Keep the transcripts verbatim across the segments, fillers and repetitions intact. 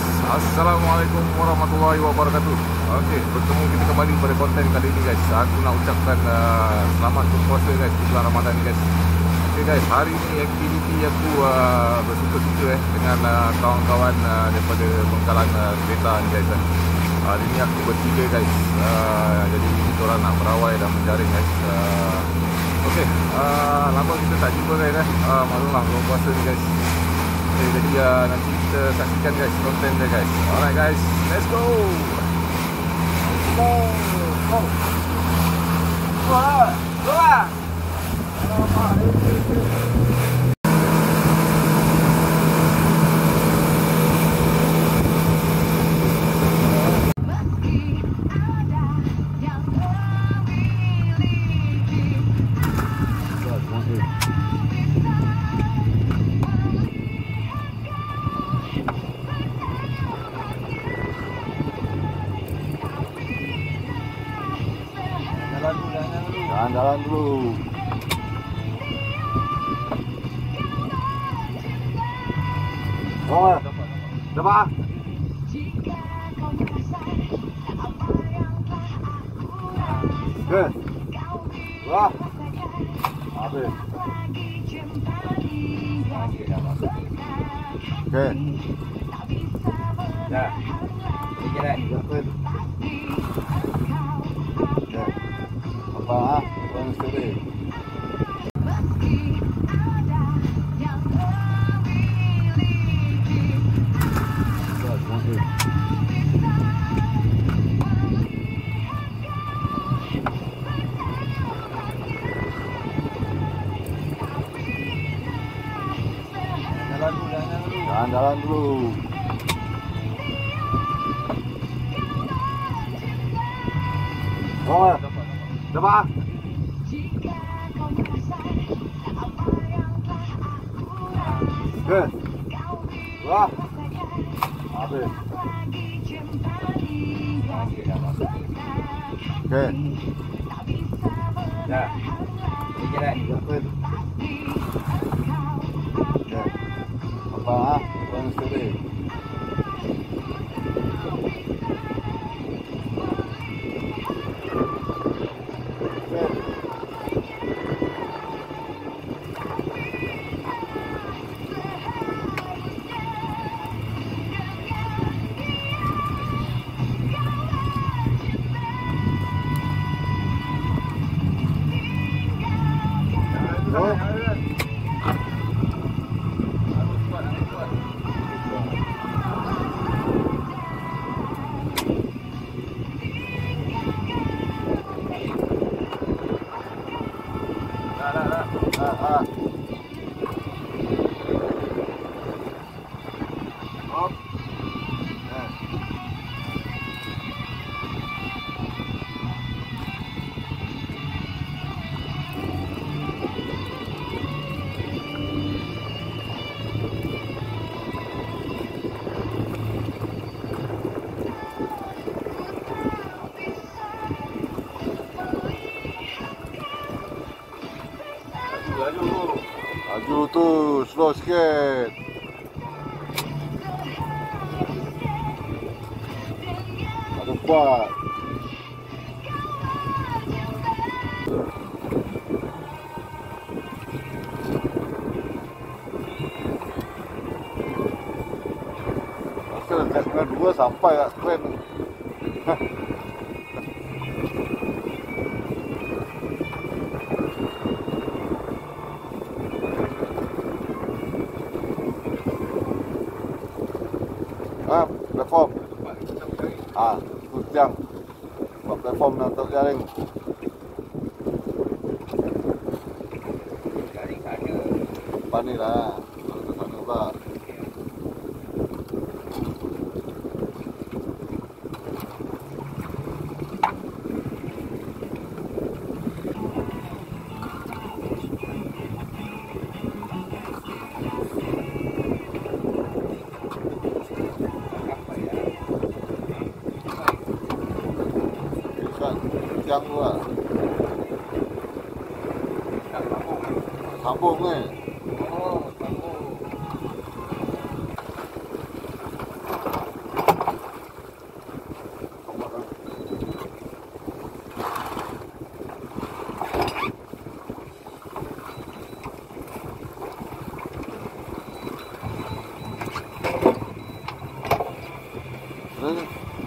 Assalamualaikum warahmatullahi wabarakatuh. Okey, bertemu kita kembali pada konten kali ini guys. Aku nak ucapkan uh, selamat berpuasa guys di bulan Ramadan ni guys. Okey guys, hari ini aktiviti aku uh, bersuka-suka eh dengan uh, kawan-kawan uh, daripada Bengkalan uh, kereta ni guys. Uh. Hari ini aku bertiga guys. Uh, jadi kita orang nak berawai dan menjaring guys. Uh, Okey, uh, lama kita tak jumpa guys eh. Uh, maklumlah bulan puasa ni guys. Okay, jadi uh, nanti kita saksikan guys konten dia guys. Alright guys, let's go. Go, go. Wah, wah. Jalan dulu. Oh, dapat. Good. Wah. Habis. Okay. Ya. Ini dah. Ya. Apa ah? Bang sekali. Jalan dulu. Oh, dapat. Good. Wah. Habis. Okay. Ya. Ini dah. Ya. Apa ah? Bang sekali. Laju tu, slow sikit. Ada kuat. Rasa dekat setengah dua sampai kat strand. Ah, platform. Ah, tu siang. Buat platform nak untuk jaring. Jaring sana. Depan ni lah. Kalau ke sana pula. Siang tu lah. Sambung ni. Oh, sambung. Terus.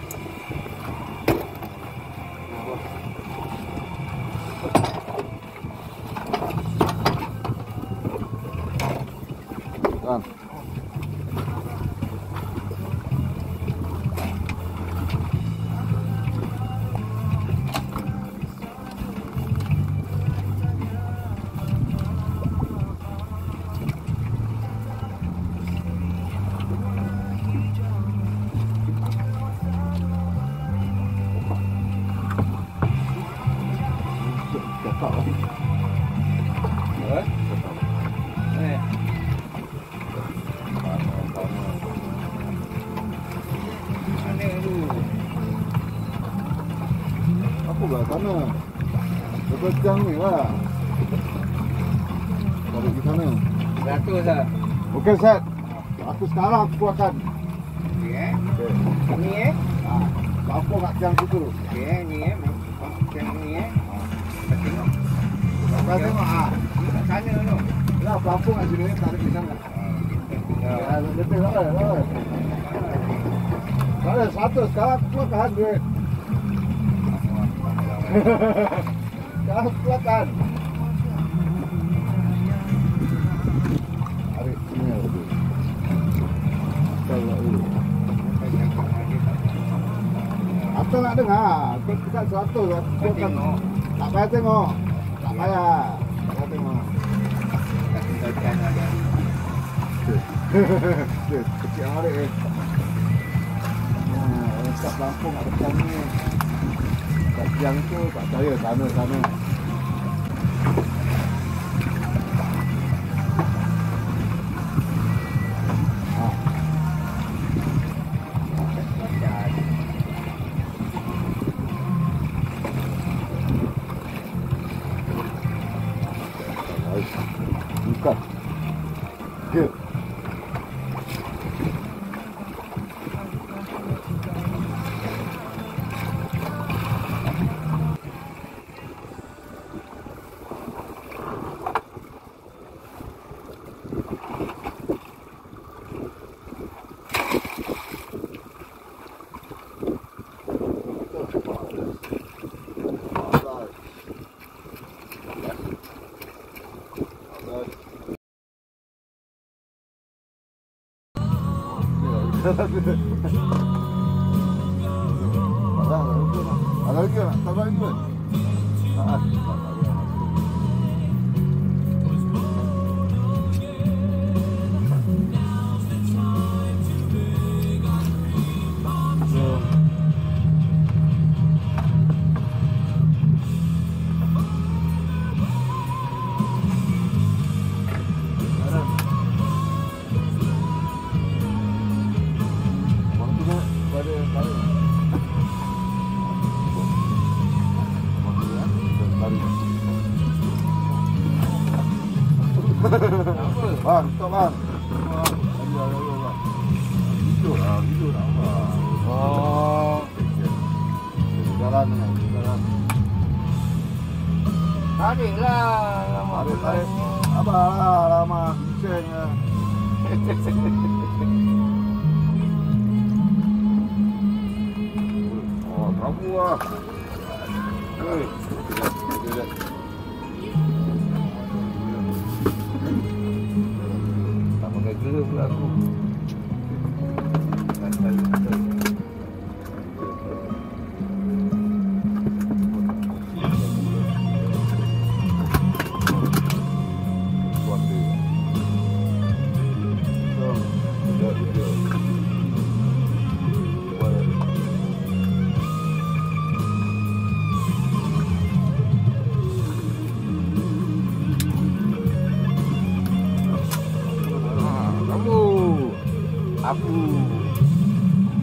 Kan. Aku belah sana. Lepas jam ni lah. Balik ke sana. Satu sah. Okey, Set. Aku sekarang aku akan. Okey eh. Okey. Ni eh. Ha. Apa kat jam situ? Okey ni eh. Macam ni eh. Kita tengok. Kita tengok ah. Ni kat sana tu. Lah pelampung kat sini tarik di sana. Ya, betul lah. Lah. Kalau satu sekarang aku tahan duit. Sekarang keluarkan. Tarik sini lagi. Kalau ini. Apa nak dengar? Kau dekat seratus aku akan. Tak payah tengok. Tak payah. Tak payah tengok. Tinggalkan ada. Kecil hari eh. Nah, kat Lampung ada macam ni. Kat siang tu tak saya sana sana. Ha. Buka. Good. Ada lagi nak? Tambah lagi kan? Ah, bang, stop bang. Ayo, ayo, ayo bang. Hidup lah, hidup lah bang. Oh. Jalan ni, jalan. Tarik lah. Tarik, tarik. Abah lah, lama. Bising lah. Oh, kamu lah. Hei, tidak, tidak. Gila pula aku. Aku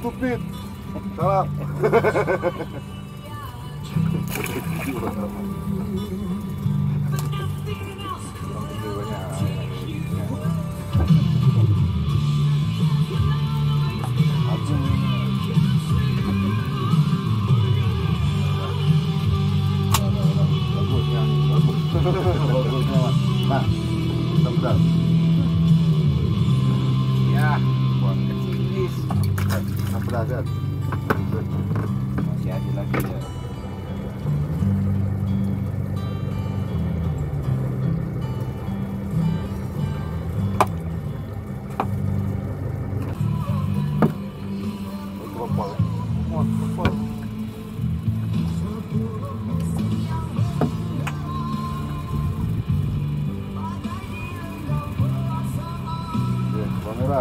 stupid. Salah. Nah, sebentar. Ya, buang kecil bis. Sebentar kan. Masih ada lagi ya. Kepal. Wah, kepal. Kamera.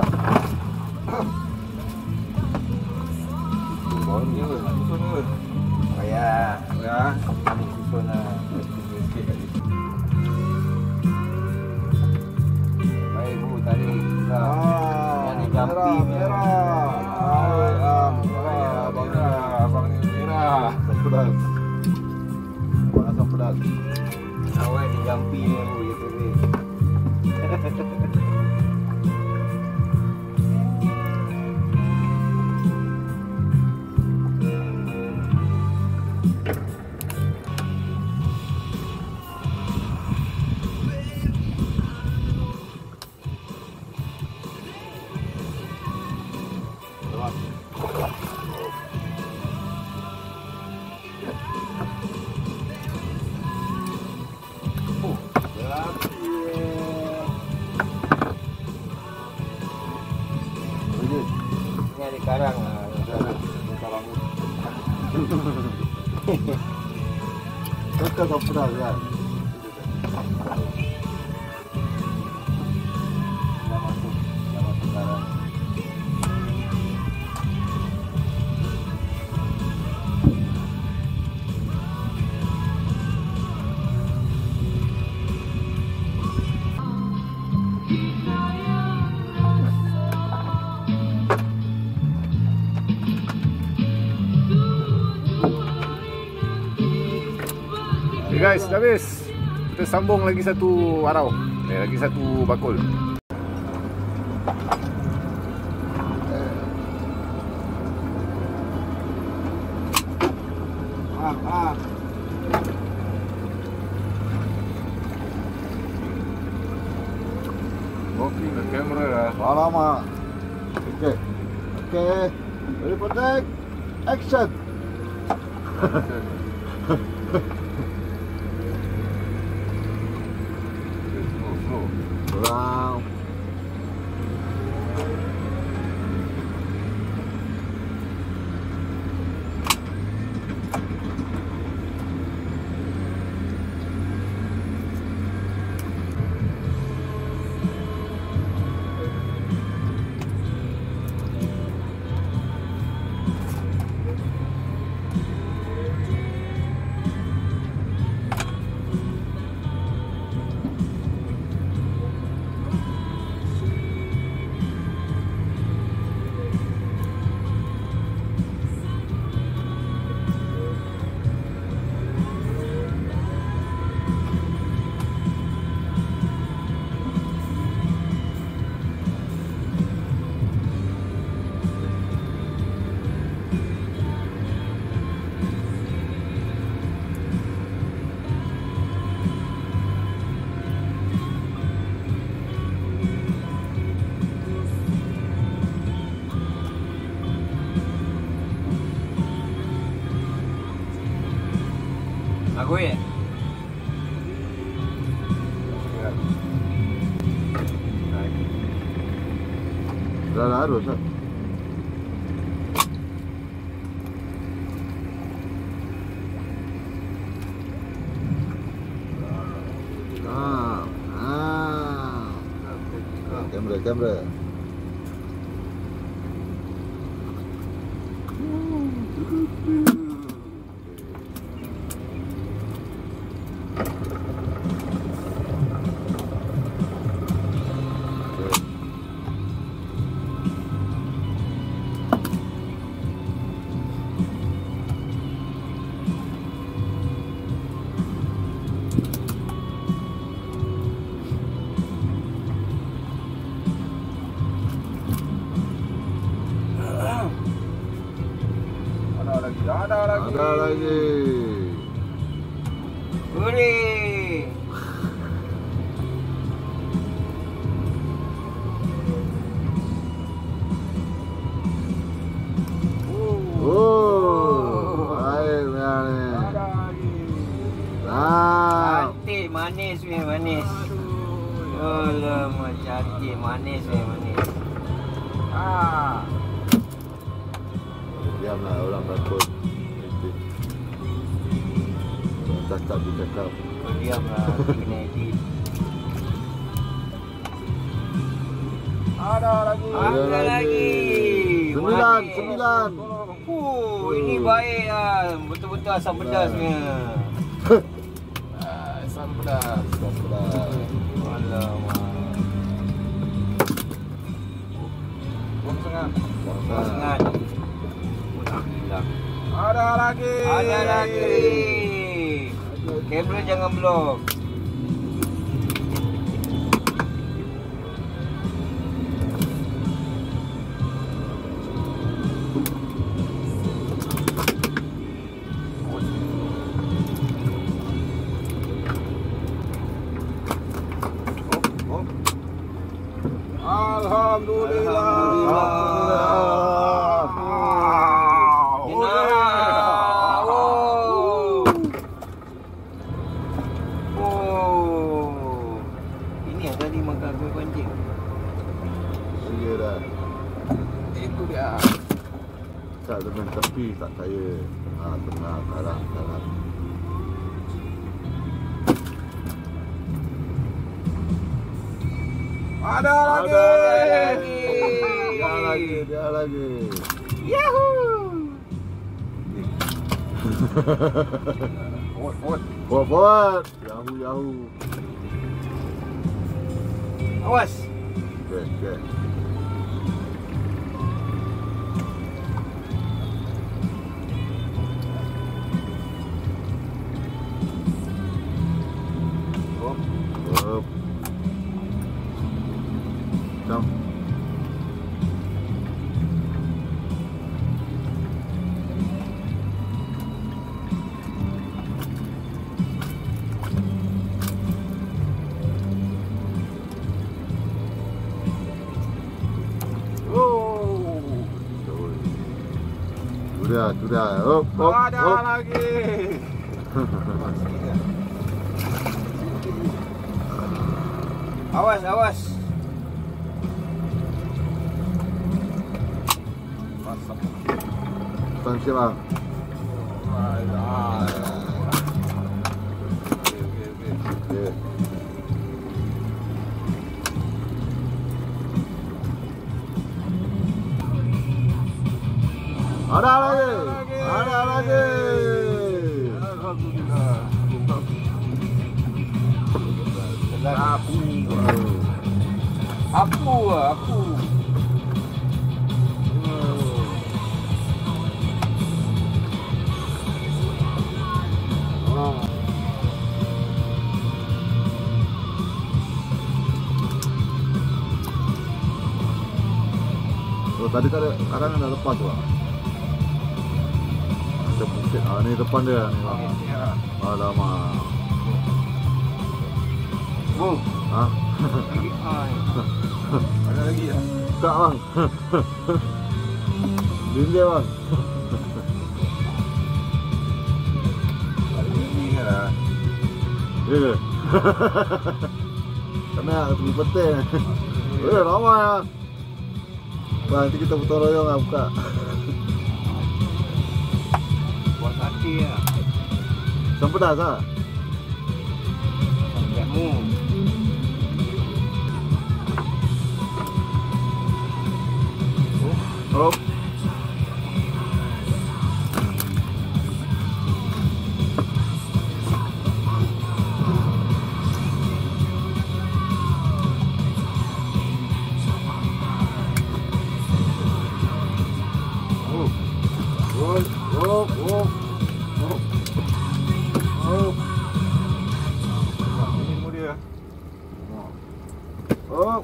Susun ni, susun ni. Ya, ya. Kami susun lah. Sikit lagi. Baik bu, tadi kita nyanyi jampi merah. Ah, merah, abang merah, abang ni merah. Sebelas. Warna sebelas. Awak ni jampi ni bu, gitu ni. Ini ada karang lah. Karang. Kita sebelas kan. Dah masuk, dah masuk karang. Okay guys, dah habis. Kita sambung lagi satu arau. Eh, lagi satu bakul. Ah, ah. Working the camera lah. Lama. Oke. Oke. Ready for take. Action. Slow, slow. Wow. Aku ya? Dah harus ah. Ah, ah. Kamera, kamera. lagi, ada lagi. Ada lagi. Boleh. Oh, baik ni. Ada lagi. Nah, Cantik, manis weh, manis. Alamak, cantik, manis weh, manis. Ah. diamlah orang takut. Cakap dia cakap. Kau diam lah, nanti kena edit. Ada lagi. Ada lagi. Sembilan, Manis. sembilan. Oh, ini baik lah. Betul-betul asam pedasnya. Ah, asam pedas. Alamak. Buang setengah. Kau sengat. Alhamdulillah. Ada lagi. Ada lagi. Kamera jangan blok. Alhamdulillah. Jenayah. Oh. Oh. Ini yang tadi makan kuih pancing. Iya dah. Itu dia. Tak dengan tepi tak saya. Ha, tengah kalah kalah. Ada lagi. Ada lagi. Dia lagi, dia lagi. Yahoo. Buat, buat. Buat buat. Yahoo yahoo. Awas. Okey, okey. Buat. Up. Jom. Oh. Sudah, sudah. Up, up, Ada up. lagi. Awas, awas. Masuk. Tuan siap bang. Ah. Okey, okey, okey. Okey. Ada lagi. Ada lagi. Alhamdulillah. Aku. Oh. Aku lah, aku. Oh. Oh, tadi tak ada, kadang ada lepas tu lah. Ada bukit, ah, ni depan dia ni bang. Ya. Alamak. Oh, Ha? lagi ai. Ada lagi ya. Tak bang. Dia bang. Ini lah. Ya ke? Kena tunggu peting. Eh, ramai lah. Bang, nanti kita putar royong lah buka. Buat sate lah. Asam pedas lah. Jamu. Oh. Oh. Oh. Oh. Oh. Oh. Ini mu dia. Oh.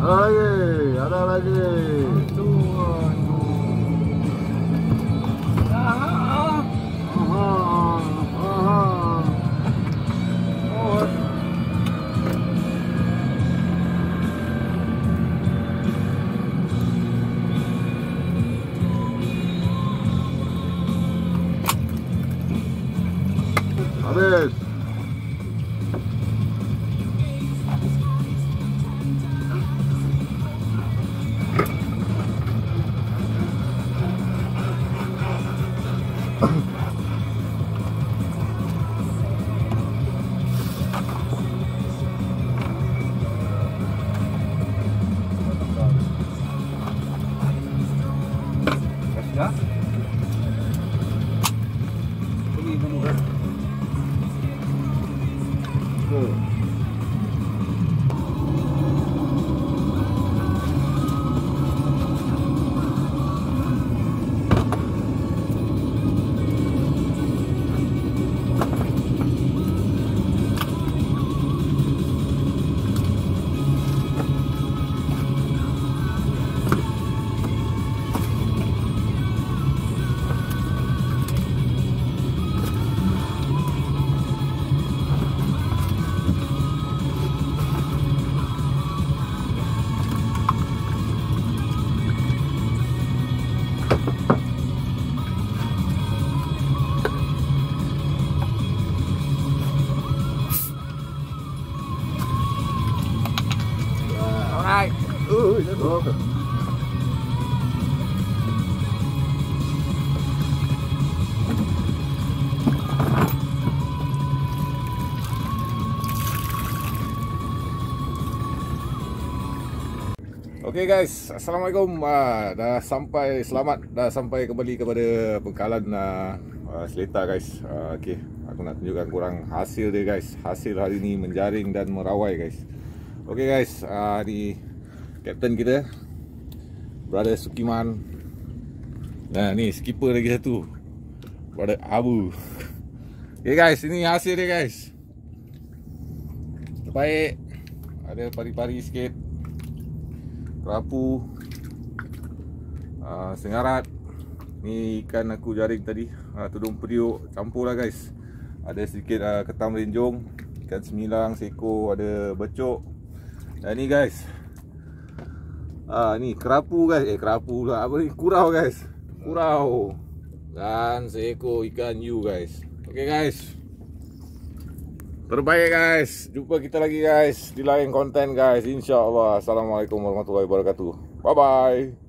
Ada lagi, ada lagi. Aha, aha. Oh. Habis. Ya. Ini dulu kan. Tuh. Alright. Uh, jatuh. Okay guys, Assalamualaikum. uh, Dah sampai, selamat dah sampai kembali kepada bekalan uh, uh, Seletar guys. uh, Okay, aku nak tunjukkan korang hasil dia guys. Hasil hari ni menjaring dan merawai guys. Okay guys, uh, ni Kapten kita, Brother Sukiman. Nah ni skipper lagi satu, Brother Abu. Okay guys, ini hasil dia guys. Baik, ada pari-pari sikit, kerapu, uh, sengarat. Ni ikan aku jaring tadi, uh, tudung periuk campur lah guys. Ada sedikit uh, ketam renjong, ikan semilang, seko, ada becok. Dan ni guys, uh, ni kerapu guys. Eh kerapu lah, apa ni, kurau guys. Kurau dan seekor ikan hiu guys. Okay guys, terbaik guys. Jumpa kita lagi guys di lain konten guys, InsyaAllah. Assalamualaikum warahmatullahi wabarakatuh. Bye bye.